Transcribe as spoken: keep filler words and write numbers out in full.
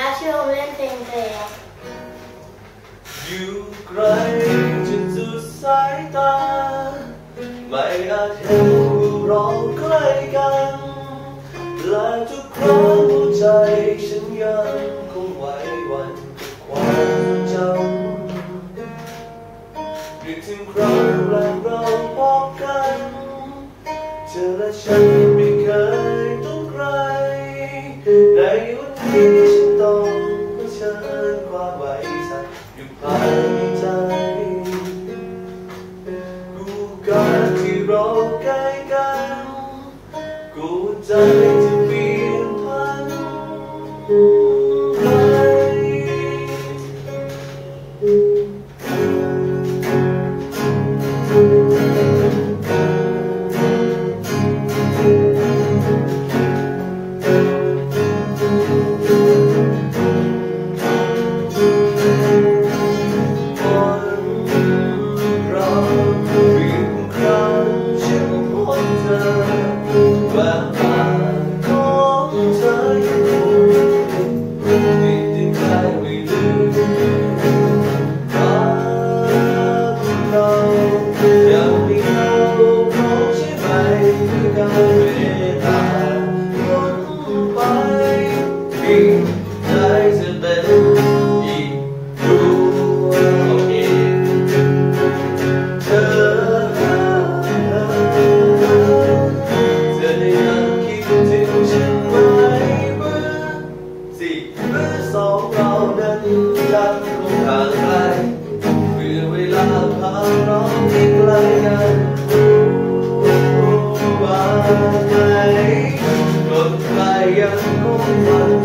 ชื่อเล่นเพลงเพลงอยู่ไกลจนสุดสายตาไม่อาจเห็นเราใกล้กันและทุกครั้งหัวใจฉันยังคงไหวหวั่นกับความจำนึกถึงครั้งแรกเราพบกันเธอและฉันไม่เคยต้องไกลในวันนี้ฉันต้องเผชิญความไหวสั่นอยู่ภายในใจกูการที่เราใกล้กันกูใจจะเปลี่ยนพันไปสองเราเดินกันลงทางไกลเพื่อเวลาพาเราที่ไกลกันรู้ว่าไหมคนไกลยังคงฝัน